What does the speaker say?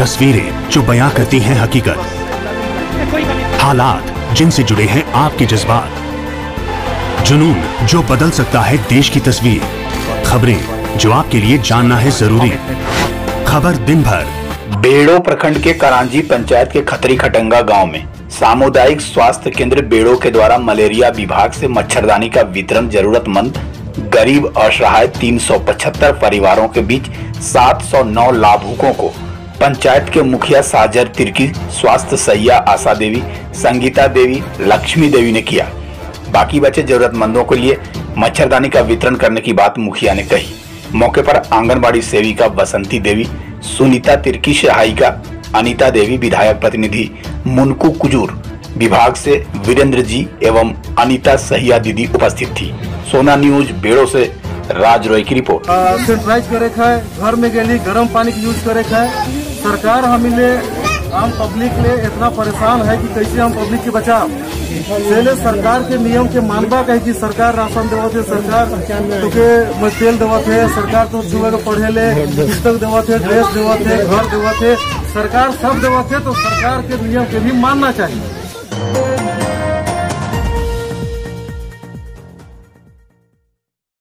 तस्वीरें जो बयां करती हैं हकीकत, हालात जिनसे जुड़े हैं आपके जज्बात, जुनून जो बदल सकता है देश की तस्वीर, खबरें जो आपके लिए जानना है जरूरी। खबर दिन भर। बेड़ो प्रखंड के करांजी पंचायत के खतरी खटंगा गांव में सामुदायिक स्वास्थ्य केंद्र बेड़ो के द्वारा मलेरिया विभाग से मच्छरदानी का वितरण जरूरतमंद गरीब असहाय 375 परिवारों के बीच 709 लाभुकों को पंचायत के मुखिया साजर तिर्की, स्वास्थ्य सहिया आशा देवी, संगीता देवी, लक्ष्मी देवी ने किया। बाकी बचे जरूरतमंदों के लिए मच्छरदानी का वितरण करने की बात मुखिया ने कही। मौके पर आंगनबाड़ी सेविका बसंती देवी, सुनीता तिर्की, सहायिका अनीता देवी, विधायक प्रतिनिधि मुनकू कुजूर, विभाग से वीरेंद्र जी एवं अनीता सहिया दीदी उपस्थित थी। सोना न्यूज बेड़ो से राज रॉय की रिपोर्ट। सैनिटाइज करे है, घर में गेली गर्म पानी की यूज करे है। सरकार हमें आम पब्लिक ले इतना परेशान है कि कैसे हम पब्लिक के बचाव। पहले सरकार के नियम के मानवा कहे कि सरकार राशन देवत है, सरकार तो तेल देवत है, सरकार तो सुबह को पढ़े ले पुस्तक देवत है, ड्रेस देवत है, घर देवत है, सरकार सब देवत है। तो सरकार के नियम के भी मानना चाहिए।